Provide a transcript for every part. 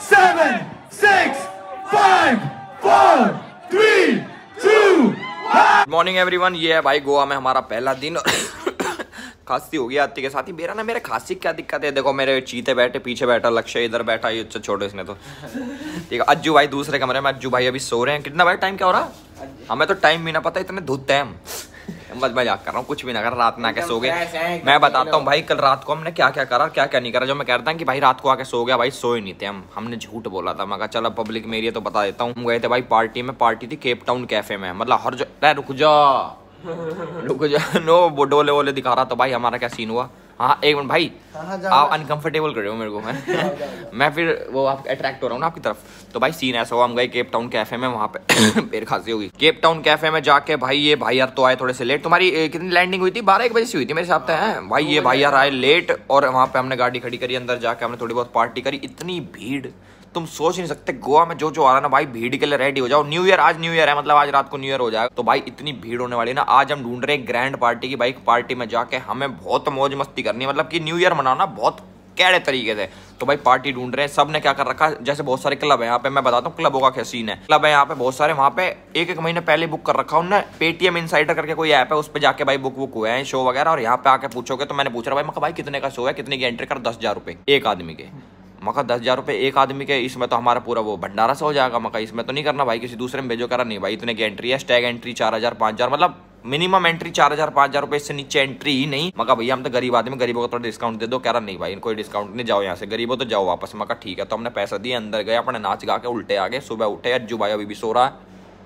7, 6, 5, 4, 3, 2, 1। Morning everyone, ये है भाई गोवा में हमारा पहला दिन। खांसी हो गई आती के साथ ही। मेरा ना मेरे खांसी क्या दिक्कत है, देखो मेरे चीते बैठे, पीछे बैठा लक्ष्य, इधर बैठा, ये छोटे इसने तो ठीक है। अज्जू भाई दूसरे कमरे में, अज्जू भाई अभी सो रहे हैं। कितना भाई टाइम क्या हो रहा? हमें तो टाइम भी ना पता, इतने धुत है हम। मजाक कर रहा हूँ, कुछ भी ना कर, रात में आके सो गए। मैं बताता हूँ भाई कल रात को हमने क्या क्या करा, क्या क्या नहीं करा। जो मैं कहता हूँ कि भाई रात को आके सो गया, भाई सोए नहीं थे हम, हमने झूठ बोला था। मैं कहा चलो पब्लिक में एरिया तो बता देता हूँ। हम गए थे भाई पार्टी में, पार्टी थी केप टाउन कैफे में, मतलब हर जगह। रुक जा नो डोले वोले दिखा रहा। तो भाई हमारा क्या सीन हुआ, हाँ एक मिनट भाई, आप अनकंफर्टेबल कर रहे हो मेरे को। मैं फिर वो आप अट्रैक्ट हो रहा हूँ ना आपकी तरफ। तो भाई सीन ऐसा हुआ, हम गए केप टाउन कैफे में, वहाँ पे पेड़ खांसी होगी। केप टाउन कैफे में जाके भाई ये भाई यार तो आए थोड़े से लेट। तुम्हारी कितनी लैंडिंग हुई थी? 12-1 बजे से हुई थी मेरे हिसाब से है भाई। ये भाई यार आए लेट, और वहाँ पे हमने गाड़ी खड़ी करी, अंदर जाके हमने थोड़ी बहुत पार्टी करी। इतनी भीड़ तुम सोच नहीं सकते। गोवा में जो आ रहा ना भाई, भीड़ के लिए रेडी हो जाओ। न्यू ईयर, आज न्यू ईयर है, मतलब आज रात को न्यू ईयर हो जाएगा। तो भाई इतनी भीड़ होने वाली है ना। आज हम ढूंढ रहे हैं ग्रैंड पार्टी की। भाई पार्टी में जाके हमें बहुत मौज मस्ती करनी है, मतलब कि न्यू ईयर मनाना बहुत कैड़े तरीके से। तो भाई पार्टी ढूंढ रहे हैं। सब ने क्या कर रखा है, जैसे बहुत सारे क्लब है यहाँ पे, मैं बताता हूँ क्लबों का क्या सीन है। क्लब है यहाँ पे बहुत सारे, वहाँ पे एक महीने पहले बुक कर रखा उन्होंने। पेटीएम इनसाइडर करके कोई ऐप है, उस पर जाके भाई बुक हुए हैं शो वगैरह। और यहाँ पे आके पूछोगे तो मैंने पूछ रहा भाई, मैं भाई कितने का शो है, कितने की एंट्री कर? 10,000 रुपये एक आदमी के। मका 10,000 रुपये एक आदमी के, इसमें तो हमारा पूरा वो भंडारा सा हो जाएगा। मका इसमें तो नहीं करना भाई, किसी दूसरे में भेजो। करा नहीं भाई, इतने की एंट्री है। स्टैग एंट्री 4,000 5,000, मतलब मिनिमम एंट्री 4,000 5,000 रुपये, इससे नीचे एंट्री ही नहीं। मका भैया हम तो गरीब आदमी, गरीबों को थोड़ा डिस्काउंट दे दो। कह रहा नहीं भाई कोई डिस्काउंट नहीं, जाओ यहाँ से, गरीबों तो जाओ वापस। मका ठीक है। तो हमने पैसा दिए, अंदर गए, अपने नाच गा के उल्टे आ गए। सुबह उठे, अज्जू भाई अभी भी सो रहा है,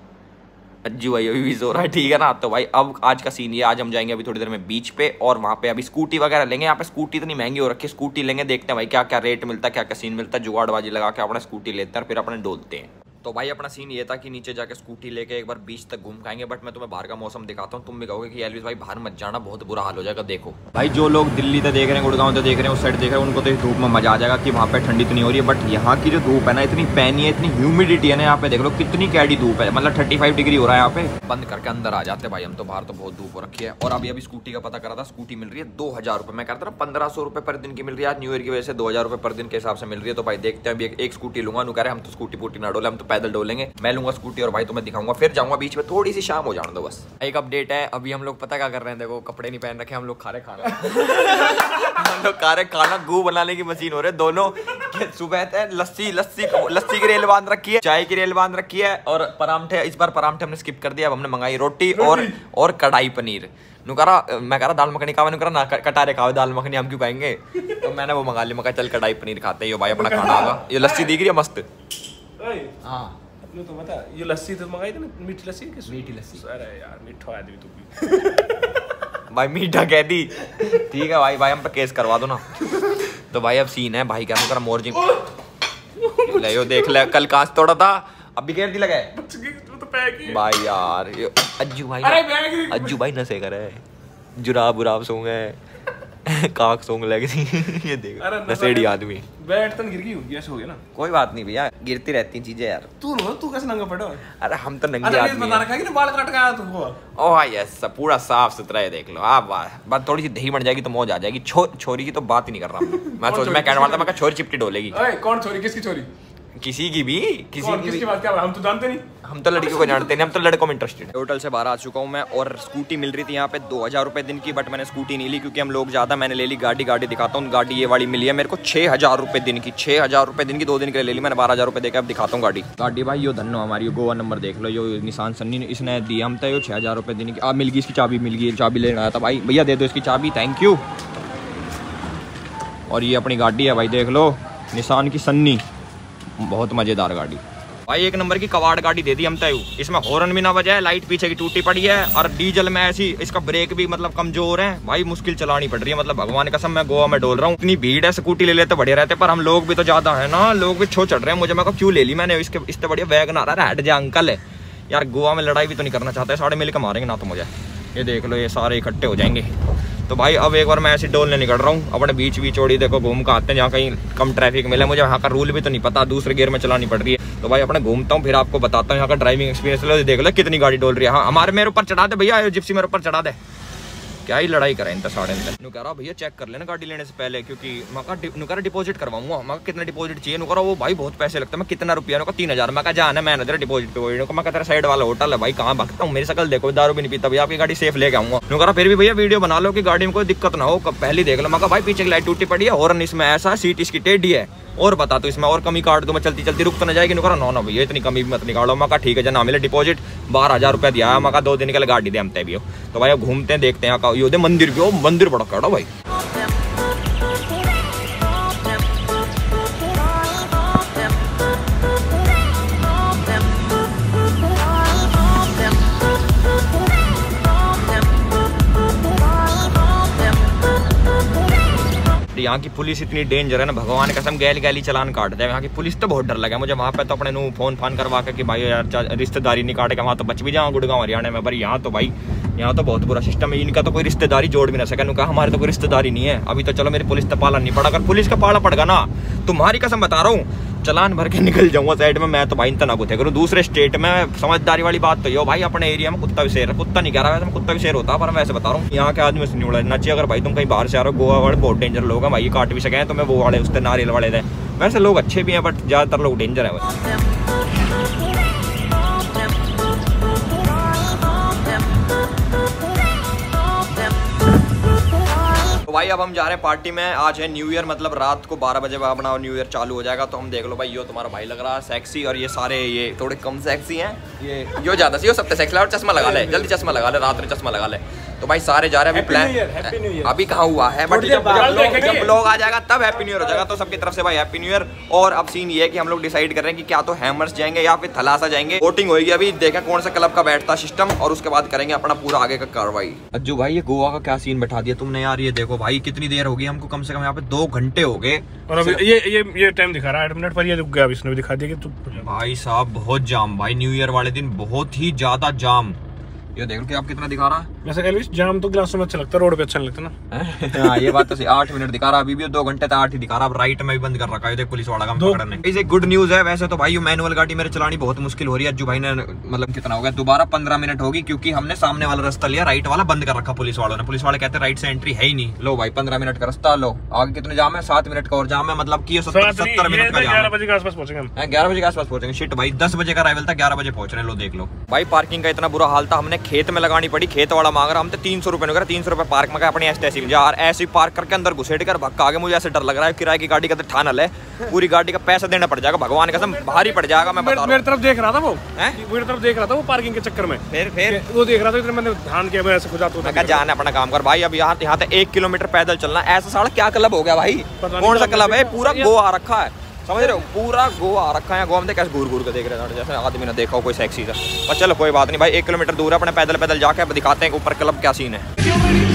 अज्जू भाई अभी भी सो रहा है, ठीक है ना। तो भाई अब आज का सीन ये, आज हम जाएंगे अभी थोड़ी देर में बीच पे, और वहाँ पे अभी स्कूटी वगैरह लेंगे। यहाँ पे स्कूटी इतनी महंगी हो रखी है, स्कूटी लेंगे, देखते हैं भाई क्या क्या रेट मिलता है, क्या क्या सीन मिलता है। जुगाड़बाजी लगा के अपना स्कूटी लेते हैं और फिर अपने डोलते हैं। तो भाई अपना सीन ये था कि नीचे जाके स्कूटी लेके एक बार बीच तक घूम खाएंगे। बट मैं तुम्हें बाहर का मौसम दिखाता हूँ, तुम भी कहोगे कि एलविस भाई बाहर मत जाना, बहुत बुरा हाल हो जाएगा। देखो भाई जो लोग दिल्ली से देख रहे हैं, गुड़गांव से देख रहे हैं, उस साइड देख रहे हैं, उनको तो इस धूप में मजा आ जाएगा कि वहाँ पे ठंडी तो नहीं हो रही है। बट यहाँ की जो धूप है ना, इतनी पैनी है, इतनी ह्यूमिडिटी है ना यहाँ पे। देख लो कितनी कैडी धूप है, मतलब 35 डिग्री हो रहा है यहाँ पे। बंद करके अंदर आ जाते भाई हम तो, बाहर तो बहुत धूप हो रखी है। और अभी स्कूटी का पता करा था, स्कूटी मिल रही है 2,000 रुपये। मैं कहता था 1,500 रुपये पर दिन की मिल रही है, आज न्यू ईयर की वजह से 2,000 रुपये पर दिन के हिसाब से मिल रही है। तो भाई देखते हैं, अभी एक स्कूटी लूंगा। नु कह रहे हम तो स्कूटी पूटी ना डोले, हम तो पैदल डोलेंगे। मैं लूंगा स्कूटी और भाई तुम्हें दिखाऊंगा, फिर जाऊंगा बीच में, थोड़ी सी शाम हो जाने दो बस। एक अपडेट है, अभी हम लोग पता क्या कर रहे हैं, देखो कपड़े नहीं पहन रखे, हम लोग खा रहे खाना। हम लोग खा रहे खाना, गू बनाने की मशीन हो रहे दोनों। सुबह लस्सी की रेल बांध रखी है, चाय की रेल बांध रखी है, और परांठे, इस बार परांठे हमने स्किप कर दिया। अब हमने मंगाई रोटी और कढ़ाई पनीर। मैं कह रहा दाल मखनी खावा, करा ना कटारे खाओ दाल मखनी, हम क्यों खाएंगे। तो मैंने वो मंगा लिया, मैं कहा चल कढ़ाई पनीर खाते हैं। भाई अपना खाना आगा, ये लस्सी दिख रही है मस्त। हाँ तो बता, ये लस्सी तो मंगाई थी ना, मीठी लस्सी। मीठी लस्सी। अरे यार मीठा आदमी तू भी। भाई मीठा कह दी, ठीक है भाई, भाई हम पे केस करवा दो ना। तो भाई अब सीन है भाई, क्या करा मोर्जिंग ले यो, देख ले कल कांच तोड़ा था, अब भी घेर दी लगा भाई यार। अज्जू भाई नशे करे, जुराब उराब सो गए, काक सोंग लग रही। ये देख नशेड़ी आदमी। बैठ तो गिर गई, ऐसे हो गया ना। कोई बात नहीं भैया, गिरती रहती हैं चीजें यार। तू कैसे नंगा पड़ा? अरे हम तो नंगे आदमी बता रखा है कि बाल काट के आया तू। ओह यस, पूरा साफ सुथरा है, देख लो आप। बात थोड़ी सी दही बन जाएगी तो मौज आ जाएगी। छोरी की तो बात ही नहीं कर रहा मैं सोच, मैं कहने वाला था मैं छोरी चिपटी डोलेगी। कौन छोरी? किसकी छोरी? किसी की भी, किसकी बात क्या, हम तो जानते नहीं। हम तो लड़कियों को जानते नहीं, हम तो लड़कों में इंटरेस्टेड। होटल से बाहर आ चुका हूँ मैं, और स्कूटी मिल रही थी यहाँ पे 2,000 रुपये दिन की। बट मैंने स्कूटी नहीं ली क्योंकि हम लोग ज़्यादा, मैंने ले ली गाड़ी दिखाता हूँ। गाड़ी ये वाली मिली है मेरे को 6,000 रुपये दिन की। 6,000 रुपये दिन की 2 दिन के लिए ले ली मैंने, 12,000 रुपये देकर अब दिखाता हूँ गाड़ी भाई। यो धन्नो हमारी गोवा नंबर देख लो, यो निशान सन्नी इसने दिया हम तो 6,000 रुपये दिन की। अब मिल गई इसकी चाबी, मिल गई चाबी लेना आया था भाई। भैया दे दो इसकी चाबी, थैंक यू। और ये अपनी गाड़ी है भाई, देख लो निशान की सन्नी, बहुत मज़ेदार गाड़ी भाई, एक नंबर की कवाड़ गाड़ी दे दी हम तय। इसमें हॉर्न भी ना बजा है, लाइट पीछे की टूटी पड़ी है, और डीजल में ऐसी, इसका ब्रेक भी मतलब कमजोर है भाई, मुश्किल चलानी पड़ रही है। मतलब भगवान की कसम मैं गोवा में डोल रहा हूँ। इतनी भीड़ है, स्कूटी ले लेते बढ़िया रहते, पर हम लोग भी तो ज्यादा है ना, लोग भी छो चढ़ रहे हैं मुझे। मैं क्यों ले ली मैंने, इससे बढ़िया वैगनआर है, हट जा अंकल है यार। गोवा में लड़ाई भी तो नहीं करना चाहते, सारे मिलकर मारेंगे ना तो मुझे। ये देख लो, ये सारे इकट्ठे हो जाएंगे। तो भाई अब एक बार मैं ऐसे डोलने निकल रहा हूँ अपने बीच चौड़ी, देखो घूम के आते हैं जहाँ कहीं कम ट्रैफिक मिले। मुझे यहाँ का रूल भी तो नहीं पता, दूसरे गियर में चलानी पड़ रही है। तो भाई अपने घूमता हूँ, फिर आपको बताता हूँ यहाँ का ड्राइविंग एक्सपीरियंस। लो देख लो कितनी गाड़ी डोल रही है। हाँ हमारे मेरे ऊपर चढ़ा दे भैया, जिप्सी मेरे ऊपर चढ़ा दे। क्या ही लड़ाई करें इन साढ़े नु कह रहा भैया चेक कर लेना गाड़ी लेने से पहले, क्योंकि मैं कह डिपॉजिट करवाऊंगा। मैं कितना डिपॉजिट चाहिए? नु कह रहा वो भाई बहुत पैसे लगते हैं। मैं कितना रुपया? 3000। मैं कहा जाना मैं तेरा डिपॉजिट पे। मैं तेरा साइड वाला होटल है भाई, कहाँ भगता हूँ, मेरी शकल देखो, दारू भी नहीं पीता भैया, आपकी गाड़ी सेफ लेके आऊंगा। नु कह रहा फिर भी भैया वीडियो बना लो कि गाड़ी में कोई दिक्कत ना हो, पहले देख लो। मैं कहा भाई पीछे की लाइट टूटी पड़ी है, हॉर्न इसमें ऐसा, सीट इसकी टेढ़ी है, और बता तो इसमें और कमी काट दूं मैं, चलती चलती रुक तो न जाएगी? नु कह रहा ना भैया इतनी कमी भी मत निकालो। मैं कहा ठीक है जना मिले डिपॉजिट 12,000 रुपया दिया है। मैं कहा 2 दिन के लिए गाड़ी दे हमते भी हो। तो भाई अब घूमते हैं, देखते हैं योदे मंदिर भी, मंदिर बड़ा कड़ा भाई। यहाँ की पुलिस इतनी डेंजर है ना, भगवान कसम गैली गैली चलान काट दे। यहाँ की पुलिस तो बहुत डर लगा मुझे। वहाँ पे तो अपने नू फोन फान करवा के कि भाई यार रिश्तेदारी नहीं काटे, वहाँ तो बच भी जाऊँ गुड़गांव हरियाणा में, पर यहाँ तो भाई यहाँ तो बहुत बुरा सिस्टम है। इनका तो कोई रिश्तेदारी जोड़ भी ना सके। कहा हमारे तो कोई रिश्तेदारी नहीं है। अभी तो चलो मेरी पुलिस का पाला नहीं पड़ा, अगर पुलिस का पाला पड़ेगा ना तुम्हारी कसम बता रहा हूँ चलान भर के निकल जाऊंगा साइड में। मैं तो भाई इतना गुथे करूँ दूसरे स्टेट में। समझदारी वाली बात तो ये भाई अपने एरिया में कुत्ता भी शेर, कुत्ता नहीं कह रहा वैसे, कुत्ता भी शेर होता है, पर वैसे बता रहा हूँ यहाँ के आदमी से नहीं उड़ना चाहिए। अगर भाई तुम कहीं बाहर से आ रहे हो, गोवा वाले बहुत डेंजर लोग हैं भाई, काट भी सके तो मैं वो वाले उससे नारियल वाले थे। वैसे लोग अच्छे भी हैं बट ज्यादातर लोग डेंजर है भाई। तो भाई अब हम जा रहे हैं पार्टी में। आज है न्यू ईयर, मतलब रात को 12 बजे अपना न्यू ईयर चालू हो जाएगा। तो हम देख लो भाई, यो तुम्हारा भाई लग रहा है सेक्सी, और ये सारे ये थोड़े कम सेक्सी हैं, ये जो ज्यादा सी, सबसे सेक्सी। और चश्मा लगा ले जल्दी, चश्मा लगा ले, रात में चश्मा लगा ले। तो भाई सारे जा रहे हैं। अभी प्लान अभी कहाँ हुआ है, बट जब ब्लॉग आ जाएगा तब हैप्पी न्यू ईयर हो जाएगा। तो सबकी तरफ से भाई हैप्पी न्यू ईयर। और अब सीन ये है कि हम लोग डिसाइड कर रहे हैं कि क्या तो हैमर्स जाएंगे या फिर थलासा जाएंगे। वोटिंग होगी अभी, देखा कौन सा क्लब का बैठता सिस्टम, और उसके बाद करेंगे अपना पूरा आगे का कार्रवाई। अज्जू भाई ये गोवा का क्या सीन बैठा दिया तुमने यार। ये देखो भाई कितनी देर होगी हमको, कम से कम यहाँ पे 2 घंटे हो गए। और अभी ये टाइम दिखा रहा है 8 मिनट पर, ये रुक गया। अभी इसने भी दिखा दिया कि भाई साहब बहुत जाम भाई, न्यू ईयर वाले दिन बहुत ही ज्यादा जाम। ये देख लो कि आप कितना दिखा रहा है। वैसे एलविस जाम तो ग्लासों में अच्छा लगता है, रोड पे अच्छा नहीं लगता ना। हाँ ये बात तो सही। 8 मिनट दिखा रहा, अभी भी 2 घंटे तक 8 ही दिखा रहा। अब राइट में भी बंद कर रखा है, देख पुलिस वाला काम पकड़ने। इसे गुड न्यूज है वैसे तो भाई, मैनुअल गाड़ी मेरे चलानी बहुत मुश्किल हो रही है। अज्जू भाई ने मतलब कितना हो गया, दोबारा 15 मिनट होगी, क्योंकि हमने सामने वाला रास्ता लिया, राइट वाला बंद कर रखा पुलिस वालों ने। पुलिस वाले कहते हैं राइट से एंट्री है ही नहीं। लो भाई 15 मिनट का रास्ता, लो आगे कितने जाम है, 7 मिनट का और जाम है, मतलब की 70 मिनट का जाम है। 11 बजे के आसपास पहुंचेंगे। 11 बजे के आसपास पहुंचेंगे। शिट भाई 10 बजे का अराइवल था, 11 बजे पहुंच रहे हैं। लो देख लो भाई पार्किंग का इतना बुरा हाल था, हमने खेत में लगानी पड़ी। खेत वाला मांग रहा हम तो 300 रुपए, 300 रुपए पार्क में अपनी ऐसी यार, ऐसी पार्क करके अंदर घुसेड़ कर भक्का आगे। मुझे ऐसे डर लग रहा है किराए की गाड़ी का तो ठानल है, पूरी गाड़ी का पैसा देना पड़ जाएगा, भगवान कसम भारी पड़ जाएगा। मैं बता रहा हूं। मेरी तरफ देख रहा था वो, मेरी तरफ देख रहा था वो पार्किंग के चक्कर में। फिर वो देख रहा था, इधर मैंने ध्यान किया, मैं ऐसे खुद आता हूं। जाना अपना काम कर भाई। अब यहाँ 1 किलोमीटर पैदल चलना, ऐसा साला क्या क्लब हो गया भाई? कौन सा क्लब है? पूरा गोवा आ रखा है, समझ रहे हो, पूरा गोवा आ रखा है। गोवा में कैसे घूर घूर के देख रहे हैं जैसे आदमी ने देखा हो कोई सेक्सी सा। पर चलो कोई बात नहीं भाई, 1 किलोमीटर दूर है, अपने पैदल पैदल जाके दिखाते हैं ऊपर क्लब क्या सीन है।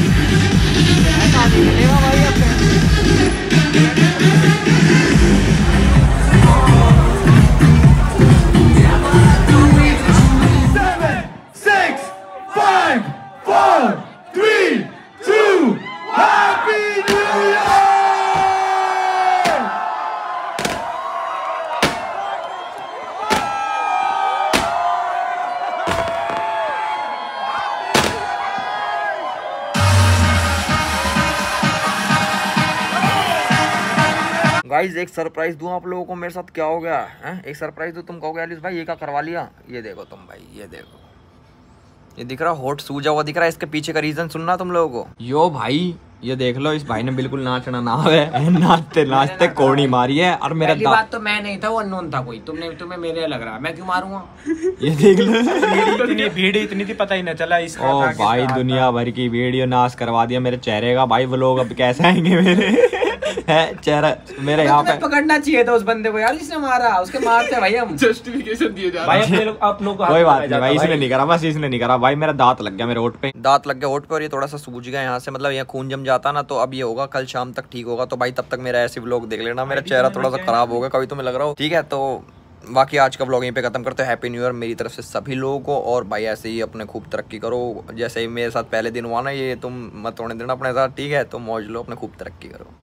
गाइस एक सरप्राइज दूं आप लोगों को, मेरे साथ क्या हो गया है? एक सरप्राइज दूं, तुम कहोगे एलिस भाई ये क्या करवा लिया? ये देखो तुम भाई, ये देखो, ये दिख रहा होठ सूजा हुआ दिख रहा है। इसके पीछे का रीजन सुनना तुम लोगों को। यो भाई ये देख लो, इस भाई ने बिल्कुल नाचना ना है, नाचते नाचते कोड़ी मारी है। और मेरा बात तो मैं नहीं था, वो अननोन था कोई। तुम्हें मेरे लग रहा, मैं क्यों मारूंगा? ये देख लो भीड़ इतनी थी पता ही ना चला इसका। ओ भाई दुनिया भर की वीडियो नाश करवा दिया मेरे चेहरे का भाई। वो लोग अब कैसे आएंगे मेरे है चेहरा मेरे यहाँ पे। पकड़ना चाहिए था उस बंदे को यार, जिसने मारा उसके मारते भाई हम। जस्टिफिकेशन दिए जा रहे हैं आप लोग। कोई बात नहीं भाई, इसने नहीं करा, बस इसने नहीं करा भाई। मेरा दांत लग गया मेरे होठ पे, दांत लग गया होठ पे, और ये थोड़ा सा सूज गया यहाँ से, मतलब यहाँ खून जम जाता ना। तो अब ये होगा, कल शाम तक ठीक होगा। तो भाई तब तक मेरा ऐसे व्लॉग देख लेना। मेरा चेहरा थोड़ा सा खराब हो गया, कभी तुम्हें लग रहा हो, ठीक है? तो बाकी आज का व्लॉग यहीं पे खत्म करते हैं। हैप्पी न्यू ईयर मेरी तरफ से सभी लोगों को। और भाई ऐसे ही अपने खूब तरक्की करो, जैसे ही मेरे साथ पहले दिन हुआ ना, ये तुम मत होने देना अपने साथ, ठीक है? तो मौज लो, अपने खूब तरक्की करो।